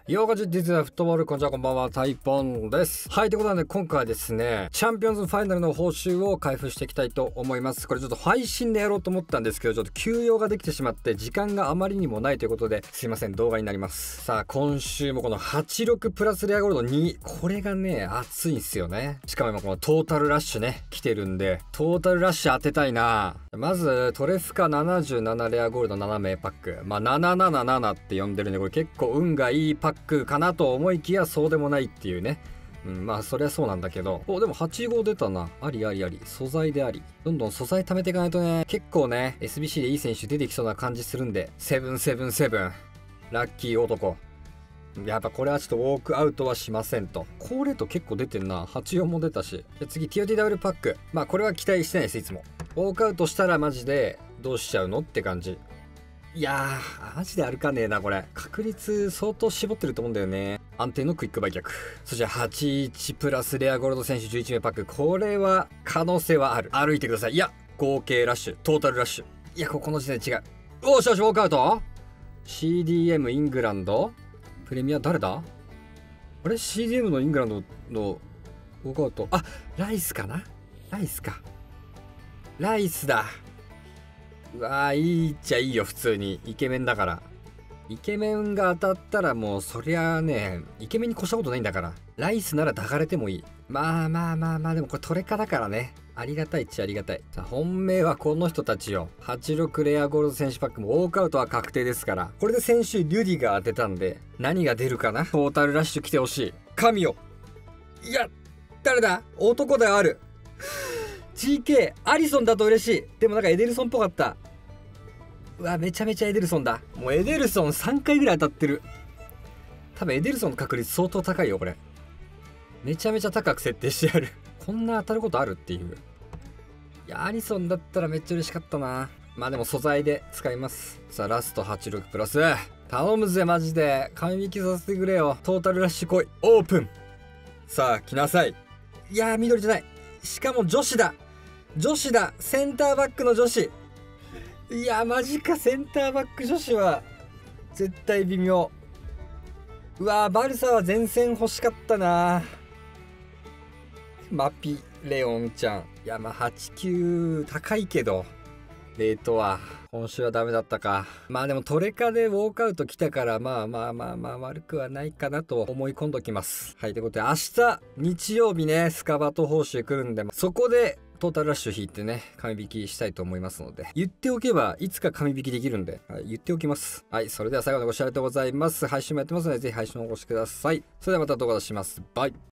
ヨガ実はフットボール、こんにちは、こんばんは、タイポンです。はい、ということで、今回はですね、チャンピオンズファイナルの報酬を開封していきたいと思います。これちょっと配信でやろうと思ったんですけど、ちょっと休養ができてしまって、時間があまりにもないということで、すいません、動画になります。さあ、今週もこの86プラスレアゴールド2、これがね、熱いんすよね。しかも今このトータルラッシュね、来てるんで、トータルラッシュ当てたいな。まず、トレフカ77レアゴールド7名パック。まあ、777って呼んでるんで、これ結構運がいいパックかなと思いきやそうでもないっていうね。まあそりゃそうなんだけど、でも85出たな。ありありあり、素材であり、どんどん素材貯めていかないとね、結構ね SBC でいい選手出てきそうな感じするんで、777ラッキー男。やっぱこれはちょっとウォークアウトはしませんと。コーレート結構出てんな。84も出たし。で次 TOTW パック。まあこれは期待してないです、いつも。ウォークアウトしたらマジでどうしちゃうのって感じ。いやー、マジで歩かねえな、これ。確率相当絞ってると思うんだよね。安定のクイック売却。そして81プラスレアゴールド選手11名パック。これは可能性はある。歩いてください。いや、合計ラッシュ、トータルラッシュ。いや、ここの時点で違う。おしよし、ウォークアウト ?CDM イングランドプレミア誰だあれ ?CDM のイングランドのウォークアウト。あ、ライスかなライスか。ライスだ。うわー、いいっちゃいいよ、普通に。イケメンだから。イケメンが当たったらもう、そりゃあね、イケメンに越したことないんだから。ライスなら抱かれてもいい。まあ、でもこれトレカだからね。ありがたいっちゃありがたい。さあ、本命はこの人たちよ。86レアゴールド選手パックもウォークアウトは確定ですから。これで先週リュディが当てたんで、何が出るかな。トータルラッシュ来てほしい。神よ。いや、誰だ男である。GK、アリソンだと嬉しい。でもなんかエデルソンっぽかった。うわ、めちゃめちゃエデルソンだ。もうエデルソン3回ぐらい当たってる。多分エデルソンの確率相当高いよ、これ。めちゃめちゃ高く設定してある。こんな当たることあるっていう。いや、アリソンだったらめっちゃ嬉しかったな。まあでも素材で使います。さあ、ラスト86プラス。頼むぜ、マジで。神引きさせてくれよ。トータルラッシュ来い。オープン。さあ、来なさい。いやー、緑じゃない。しかも女子だ。女子だ。センターバックの女子。いやマジか。センターバック女子は絶対微妙。うわー、バルサは前線欲しかったな。マピレオンちゃん。いやまあ89高いけどレートは今週はダメだったか。まあでもトレカでウォークアウト来たから、まあ悪くはないかなと思い込んどきます。はい、ということで明日日曜日ね、スカバト報酬来るんで、そこでトータルラッシュ引いてね、紙引きしたいと思いますので、言っておけばいつか紙引きできるんで、はい、言っておきます。はい、それでは最後までご視聴ありがとうございます。配信もやってますので、ぜひ配信をお越しください。それではまた動画出します。バイ。